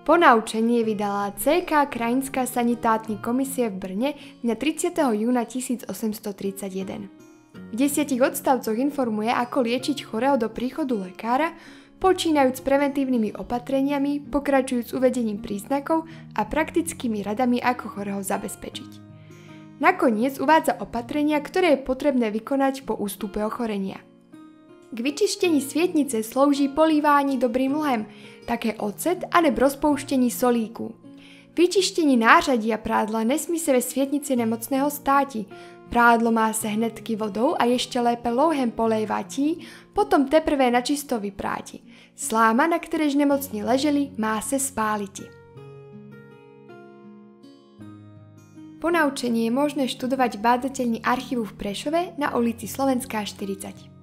Ponaučenie vydala CK Krajinská sanitátní komisie v Brne dňa 30. júna 1831. V 10 odstavcoch informuje, ako liečiť chorého do príchodu lekára, počínajúc preventívnymi opatreniami, pokračujúc uvedením príznakov a praktickými radami, ako chorého zabezpečiť. Nakoniec uvádza opatrenia, ktoré je potrebné vykonať po ústupe ochorenia. K vyčištení svietnice slúži polívání dobrým lhem, také ocet alebo rozpouštení solíku. Vyčištení nářadí a prádla nesmí se ve svietnici nemocného státi. Prádlo má se hnedky vodou a ještě lépe louhem polejvatí, potom teprve načisto vypráti. Sláma, na kteréž nemocní leželi, má se spáliti. Ponaučenie je možné študovať v bádateľni archívu v Prešove na ulici Slovenská 40.